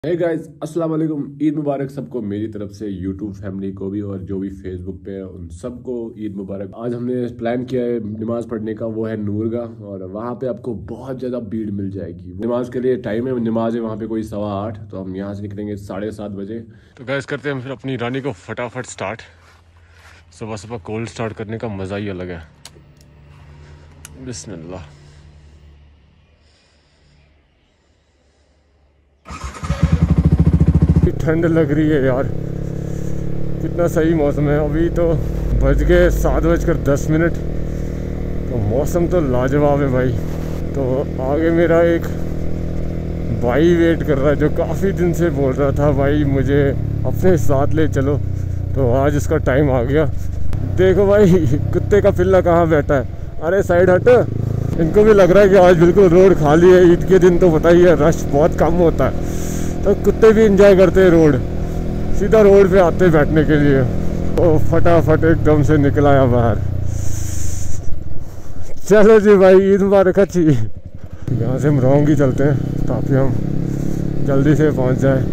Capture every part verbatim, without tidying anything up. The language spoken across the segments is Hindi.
हे गाइस, अस्सलाम वालेकुम। ईद मुबारक सबको मेरी तरफ से, यूट्यूब फैमिली को भी और जो भी फेसबुक पे है उन सबको ईद मुबारक। आज हमने प्लान किया है नमाज पढ़ने का, वो है नूरगाह, और वहाँ पे आपको बहुत ज़्यादा भीड़ मिल जाएगी। नमाज के लिए टाइम है, नमाज है वहाँ पे कोई सवा आठ, तो हम यहाँ से निकलेंगे साढ़े सात बजे। तो गाइस करते हैं फिर अपनी रानी को फटाफट स्टार्ट। सुबह सुबह कोल्ड स्टार्ट करने का मज़ा ही अलग है। बिस्मिल्लाह। ठंड लग रही है यार, कितना सही मौसम है। अभी तो बज गए सात बजकर दस मिनट, तो मौसम तो लाजवाब है भाई। तो आगे मेरा एक भाई वेट कर रहा है, जो काफ़ी दिन से बोल रहा था भाई मुझे अपने साथ ले चलो, तो आज इसका टाइम आ गया। देखो भाई कुत्ते का पिल्ला कहाँ बैठा है, अरे साइड हट। इनको भी लग रहा है कि आज बिल्कुल रोड खाली है। ईद के दिन तो पता ही है रश बहुत कम होता है, तो कुत्ते भी एंजॉय करते हैं रोड, सीधा रोड पे आते हैं बैठने के लिए। ओ फटाफट एकदम से निकल आया बाहर। चलो जी भाई, ईद मुबारक अच्छी। यहाँ से हम रॉन्ग ही चलते हैं ताकि हम जल्दी से पहुँच जाए।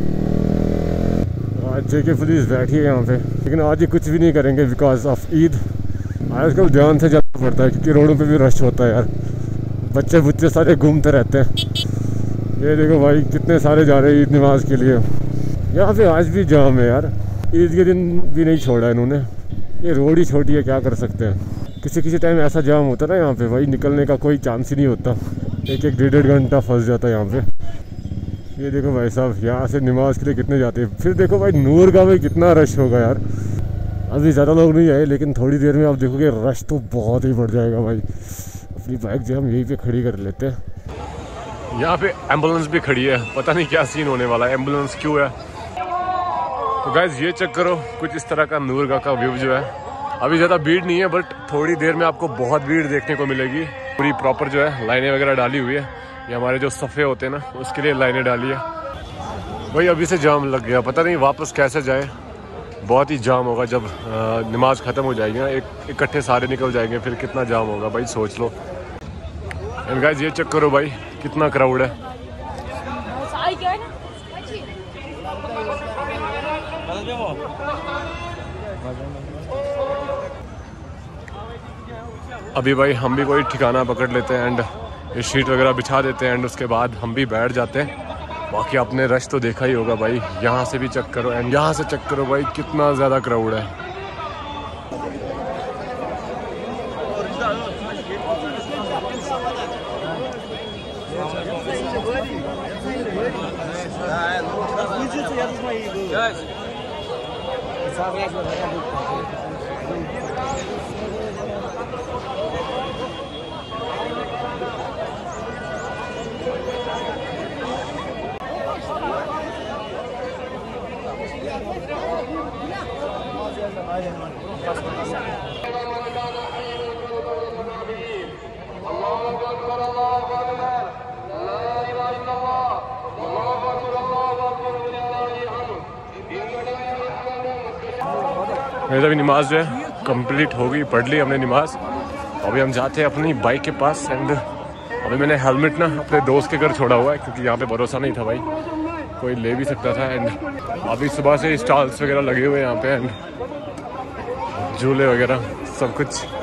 आज जेके पुलिस बैठी है यहाँ पे, लेकिन आज ये कुछ भी नहीं करेंगे बिकॉज ऑफ ईद। आजकल ध्यान से जाना पड़ता है क्योंकि रोडों पे भी रश होता है यार, बच्चे बुच्चे सारे घूमते रहते हैं। ये देखो भाई कितने सारे जा रहे हैं ईद नमाज के लिए। यहाँ पे आज भी जाम है यार, ईद के दिन भी नहीं छोड़ा इन्होंने। ये रोड ही छोटी है, क्या कर सकते हैं। किसी किसी टाइम ऐसा जाम होता है ना यहाँ पे भाई, निकलने का कोई चांस ही नहीं होता। एक एक डेढ़ डेढ़ घंटा फंस जाता है यहाँ पे। ये देखो भाई साहब यहाँ से नमाज के लिए कितने जाते हैं। फिर देखो भाई नूरगाह में कितना रश होगा यार। अभी ज़्यादा लोग नहीं आए, लेकिन थोड़ी देर में आप देखोगे रश तो बहुत ही बढ़ जाएगा भाई। अपनी बाइक जो हम यहीं पर खड़ी कर लेते हैं। यहाँ पे एम्बुलेंस भी खड़ी है, पता नहीं क्या सीन होने वाला है, एम्बुलेंस क्यों है। तो गाइज ये चेक करो, कुछ इस तरह का नूरगाह का व्यू जो है। अभी ज़्यादा भीड़ नहीं है, बट थोड़ी देर में आपको बहुत भीड़ देखने को मिलेगी। पूरी प्रॉपर जो है लाइनें वगैरह डाली हुई है। ये हमारे जो सफ़े होते हैं ना, उसके लिए लाइनें डाली है भाई। अभी से जाम लग गया, पता नहीं वापस कैसे जाए। बहुत ही जाम होगा जब नमाज ख़त्म हो जाएगी ना, एक इकट्ठे सारे निकल जाएंगे, फिर कितना जाम होगा भाई सोच लो। एंड गाइज ये चेक करो भाई कितना क्राउड है। अभी भाई हम भी कोई ठिकाना पकड़ लेते हैं एंड ये शीट वगैरह बिछा देते हैं, एंड उसके बाद हम भी बैठ जाते हैं। बाकी आपने रश तो देखा ही होगा भाई, यहाँ से भी चेक करो एंड यहाँ से चेक करो भाई कितना ज़्यादा क्राउड है। मेरी अभी नमाज जो है कंप्लीट हो गई, पढ़ ली हमने नमाज। अभी हम जाते हैं अपनी बाइक के पास एंड अभी मैंने हेलमेट ना अपने दोस्त के घर छोड़ा हुआ है क्योंकि यहाँ पे भरोसा नहीं था भाई, कोई ले भी सकता था। एंड अभी सुबह से स्टॉल्स वगैरह लगे हुए हैं यहाँ पे एंड झूले वगैरह सब कुछ।